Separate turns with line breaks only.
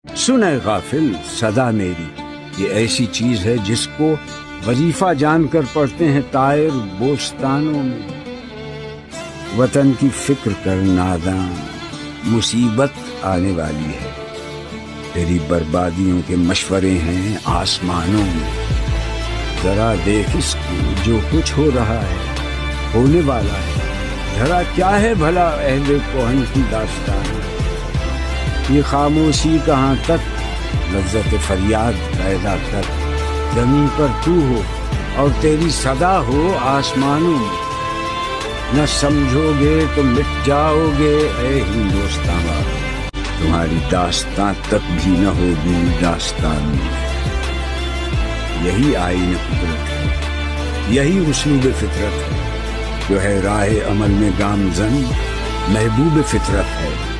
سنے غافل صدا میری، یہ ایسی چیز ہے جس کو وظیفہ جان کر پڑھتے ہیں طائر بوستانوں میں۔ وطن کی فکر کر نادان، مصیبت آنے والی ہے، تیری بربادیوں کے مشورے ہیں آسمانوں میں۔ ذرا دیکھ اس کو جو کچھ ہو رہا ہے، ہونے والا ہے، ذرا کیا ہے بھلا اہل کوہن کی داستان۔ یہ خاموشی کہاں تک، لذت فریاد پیدا کر، زمین پر تو ہو اور تیری صدا ہو آسمانوں میں۔ نہ سمجھو گے تو مٹ جاؤ گے اے ہندوستان والو، تمہاری داستان تک بھی نہ ہوگی داستان میں۔ یہی آئین قدرت ہے، یہی اسلوب فطرت ہے، جو ہے راہ عمل میں گامزن محبوب فطرت ہے۔